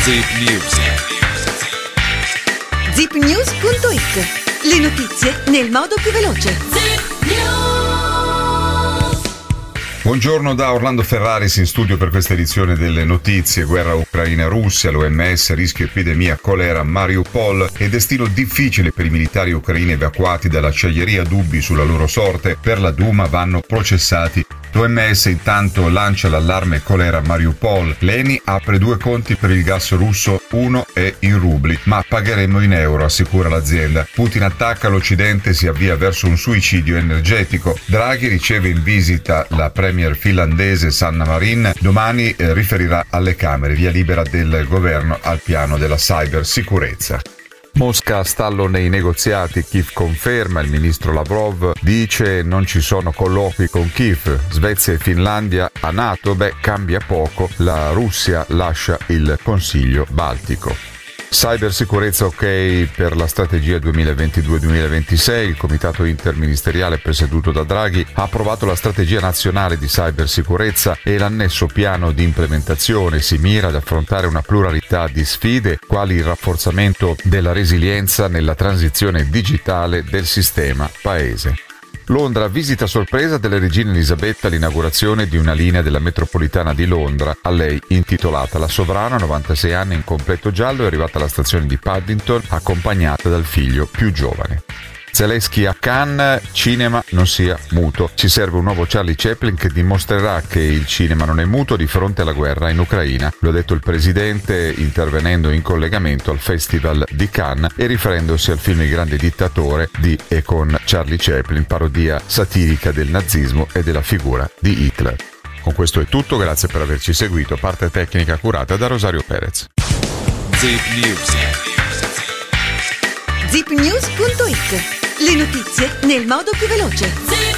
Zip News. Zipnews.it. Le notizie nel modo più veloce. Buongiorno da Orlando Ferraris in studio per questa edizione delle notizie. Guerra Ucraina-Russia, l'OMS, rischio epidemia colera a Mariupol e destino difficile per i militari ucraini evacuati dall'acciaieria, dubbi sulla loro sorte. Per la Duma vanno processati. L'OMS intanto lancia l'allarme colera a Mariupol. L'ENI apre 2 conti per il gas russo, uno è in rubli, ma pagheremo in euro, assicura l'azienda. Putin attacca l'Occidente, si avvia verso un suicidio energetico. Draghi riceve in visita la premier finlandese Sanna Marin. Domani riferirà alle Camere, via libera del governo al piano della cybersicurezza. Mosca stallo nei negoziati, Kiev conferma, il ministro Lavrov dice non ci sono colloqui con Kiev, Svezia e Finlandia a NATO, cambia poco, la Russia lascia il Consiglio Baltico. Cybersicurezza ok per la strategia 2022-2026, il comitato interministeriale presieduto da Draghi ha approvato la strategia nazionale di cybersicurezza e l'annesso piano di implementazione. Si mira ad affrontare una pluralità di sfide, quali il rafforzamento della resilienza nella transizione digitale del sistema paese. Londra, visita sorpresa della regina Elisabetta all'inaugurazione di una linea della metropolitana di Londra, a lei intitolata. La sovrana, 96 anni, in completo giallo, è arrivata alla stazione di Paddington accompagnata dal figlio più giovane. Zelensky a Cannes, cinema non sia muto. Ci serve un nuovo Charlie Chaplin che dimostrerà che il cinema non è muto di fronte alla guerra in Ucraina. Lo ha detto il presidente intervenendo in collegamento al Festival di Cannes e riferendosi al film Il grande dittatore di e con Charlie Chaplin, parodia satirica del nazismo e della figura di Hitler. Con questo è tutto, grazie per averci seguito. Parte tecnica curata da Rosario Perez. Zip News. Zipnews.it. Le notizie nel modo più veloce.